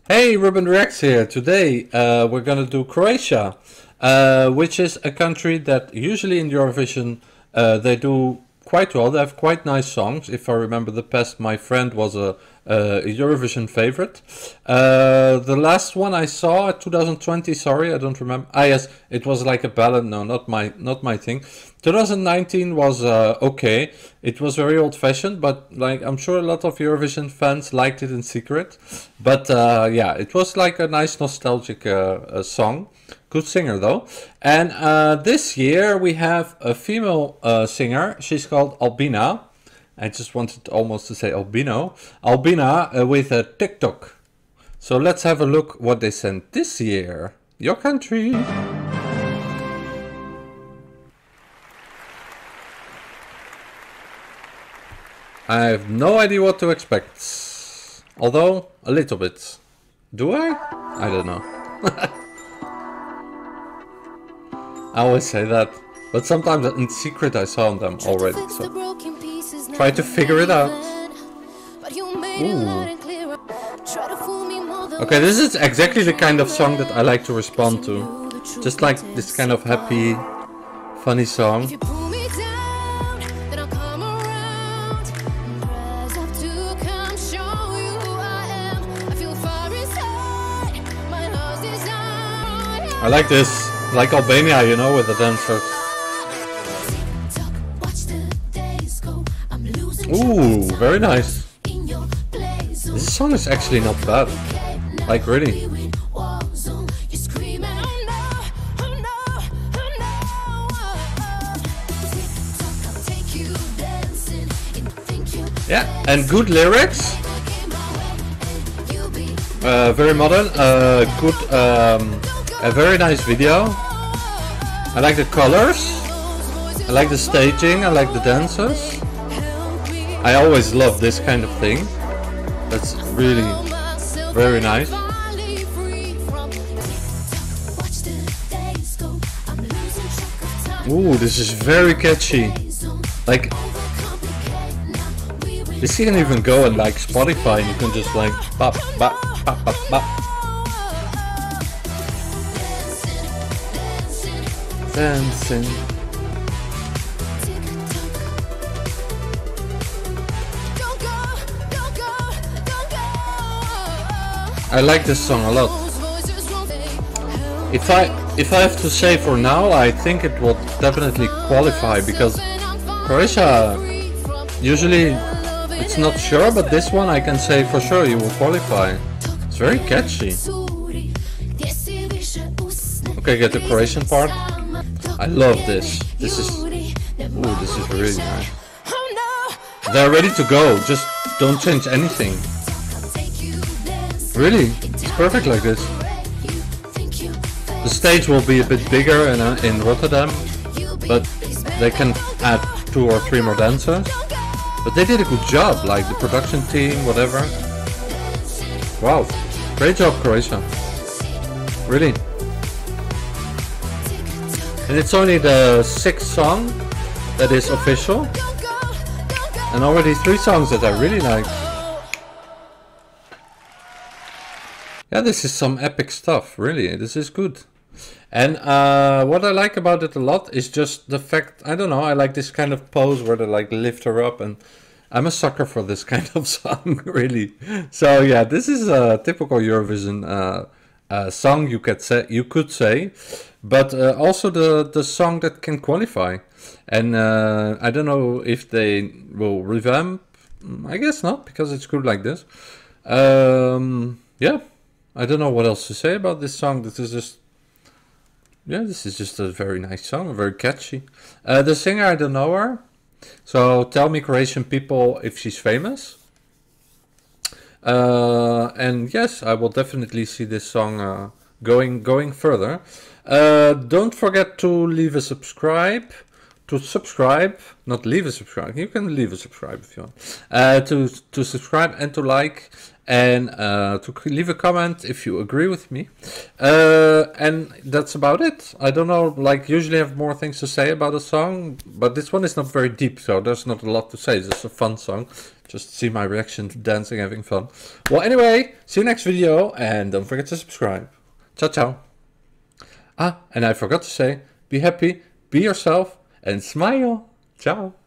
Hey, Ruben Rex here. Today we're gonna do Croatia, which is a country that usually in Eurovision they do quite well. They have quite nice songs. If I remember the past, My Friend was a Eurovision favorite. The last one I saw, 2020. Sorry, I don't remember. Ah, yes, it was like a ballad. No, not my thing. 2019 was okay. It was very old-fashioned, but like I'm sure a lot of Eurovision fans liked it in secret. But yeah, it was like a nice nostalgic song. Good singer though. And this year we have a female singer. She's called Albina. I just wanted almost to say albino. Albina with a Tick-Tock. So let's have a look what they sent this year. Your country. I have no idea what to expect. Although, a little bit. Do I? I don't know. I always say that. But sometimes in secret I saw them already. So try to figure it out. Ooh. Okay, this is exactly the kind of song that I like to respond to. Just like this kind of happy, funny song. I like this, like Albania, you know, with the dancers. Ooh, very nice. This song is actually not bad. Like, really. Yeah, and good lyrics. Very modern. Good. A very nice video. I like the colors. I like the staging. I like the dancers. I always love this kind of thing. That's really very nice. Ooh, this is very catchy. Like, this can even go on like Spotify and you can just like bop bop bop bop bop. Dancing. I like this song a lot. If I have to say for now, I think it will definitely qualify because Croatia usually it's not sure, but this one I can say for sure you will qualify. It's very catchy. Okay, get the Croatian part. I love this. This is really nice. They're ready to go. Just don't change anything. Really, it's perfect like this. The stage will be a bit bigger in Rotterdam, but they can add 2 or 3 more dancers. But they did a good job, like the production team, whatever. Wow, great job, Croatia. Really. And it's only the 6th song that is official. And already 3 songs that I really like. Yeah, this is some epic stuff, really. This is good. And what I like about it a lot is just the fact, I don't know, I like this kind of pose where they like lift her up, and I'm a sucker for this kind of song, really. So yeah, this is a typical Eurovision song, you could say, but also the song that can qualify. And I don't know if they will revamp. I guess not, because it's good like this. Yeah, I don't know what else to say about this song. This is just a very nice song, very catchy. The singer, I don't know her, so tell me, Croatian people, if she's famous. And yes, I will definitely see this song going further. Don't forget to leave a subscribe. Not leave a subscribe. You can leave a subscribe if you want. To subscribe and to like, and to leave a comment if you agree with me. And that's about it. I don't know, like usually I have more things to say about a song, but this one is not very deep, so there's not a lot to say. It's just a fun song. Just see my reaction to dancing, having fun. Well, anyway, see you next video, and don't forget to subscribe. Ciao, ciao. Ah, and I forgot to say, be happy, be yourself, and smile. Ciao.